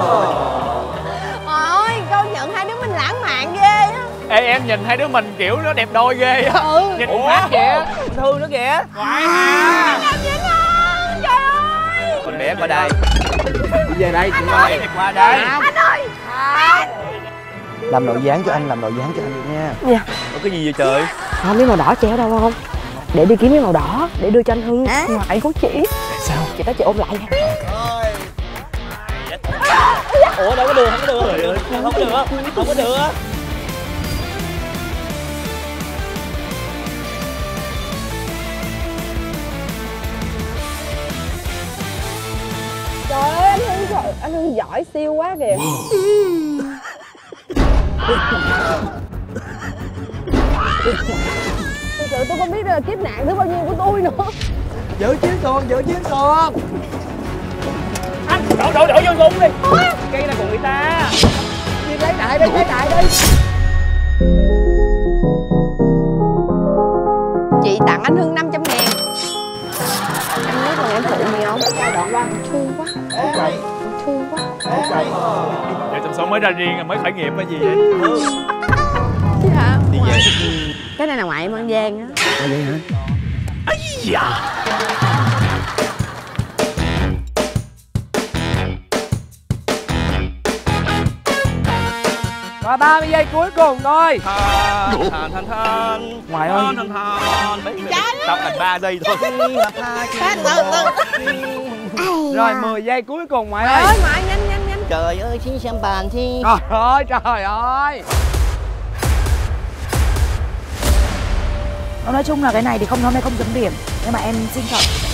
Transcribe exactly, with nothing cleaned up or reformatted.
Ôi, công nhận hai đứa mình lãng mạn ghê á. Ê, em nhìn hai đứa mình kiểu nó đẹp đôi ghê á. Ừ. Nhìn cũng hát vậy á. Thương nó kìa. Ngoại hả? Làm gì không? Trời ơi. Con bé qua đây. Đi về đây, chị ơi. Qua đây. Anh ơi. Anh. Làm nội dáng cho anh, làm nội dáng cho anh được nha. Dạ. Có cái gì vậy trời? Không, miếng màu đỏ treo đâu không? Để đi kiếm miếng màu đỏ để đưa cho anh Hưng. À? Ngoại của chị. Sao? Chị tới chị ôm lại nha. Ủa đâu có được, không có được. Không có được, không có được. Trời ơi, anh Hưng, trời, anh Hưng giỏi siêu quá kìa. Thực sự tôi không biết đây là kiếp nạn thứ bao nhiêu của tôi nữa. Giữ chiến xuồng, giữ chiến xuồng. Anh đổ đổ đổ vô súng đi. Cây này của người ta. Đi lấy đại đi, lấy đại đi. Chị tặng anh Hưng năm trăm ngàn. Anh biết còn em phụ gì không? Thương quá. Thương quá. Giờ trong số mới ra riêng rồi mới khởi nghiệp hay gì vậy? Chứ hả? Đi về. Cái này là ngoại em ăn gian á. À vậy hả? Ây da. Và ba mươi giây cuối cùng thôi. Than than than than. Ngoại ơi. Than than than. Tao thành ba giây thôi. Phát từ từ. Rồi mười giây cuối cùng ngoại Trời ơi. ơi, ngoại nhanh nhanh nhanh. Trời ơi, xin xem bàn thi. Trời ơi, trời ơi. Nói chung là cái này thì không hôm nay không chấm điểm, nhưng mà em xin chọn